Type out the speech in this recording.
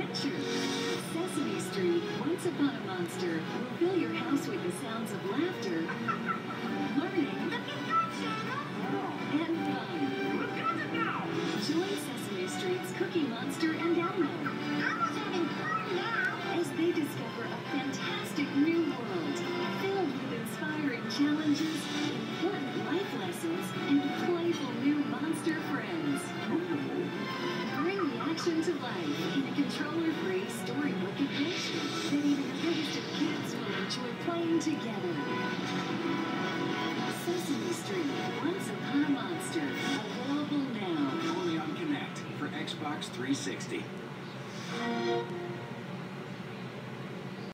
adventure. Sesame Street, Once Upon a Monster, will fill your house with the sounds of laughter, learning, and fun. Join Sesame Street's Cookie Monster and Elmo as they discover a fantastic new world filled with inspiring challenges, important life lessons, and playful new monster friends. Bring the action to life in a controller-free storybook adventure that even the biggest of kids will enjoy playing together. Sesame Street, Once Upon a Monster. Available now. Only on Connect for Xbox 360.